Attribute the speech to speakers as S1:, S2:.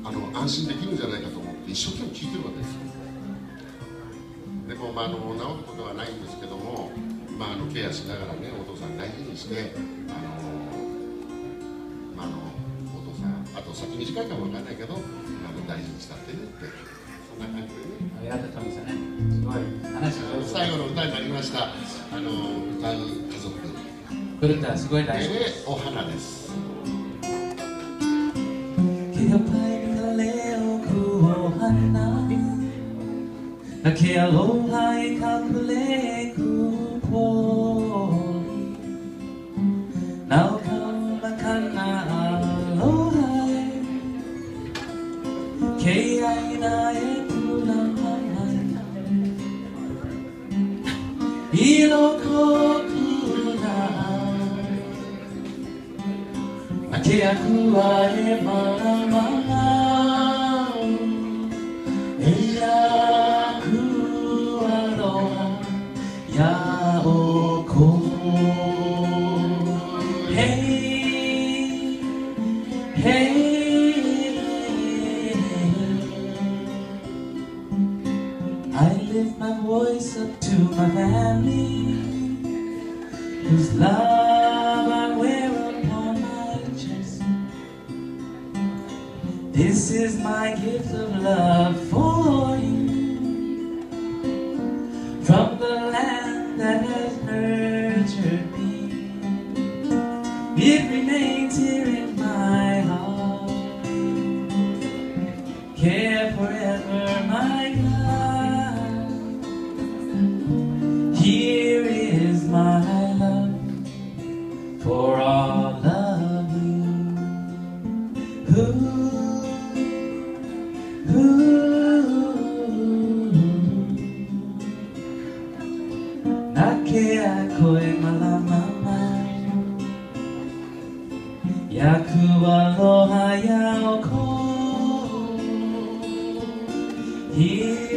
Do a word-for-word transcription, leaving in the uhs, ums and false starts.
S1: あの安心できるんじゃないかと思って一生懸命聞いてるわけですよ。でも、まあ、あの治ることはないんですけども、まあ、あのケアしながらね、お父さん大事にして、あの、まあ、あのお父さんあと先短いかもわかんないけど、あの大事にしたってねって、そんな感じでね。
S2: ありがとうトミーさんね。すごい話が上手。
S1: 最後の歌になりました。あの歌う家族。
S2: この歌はすごい大事です。
S1: お花です。
S2: Ke aloha e ka pule kupoli Nau ka makana aloha Ke aina e kula mamai Ilo ko kula Ke akua e malamama Hey, hey, I lift my voice up to my family, whose love I wear upon my chest. This is my gift of love for you, from the land that has nurtured me. It remains here in my heart. Care forever, my God. Here is my love for all of you. Ooh, ooh. Nake akoe malamama. Yaku aloha yao ko.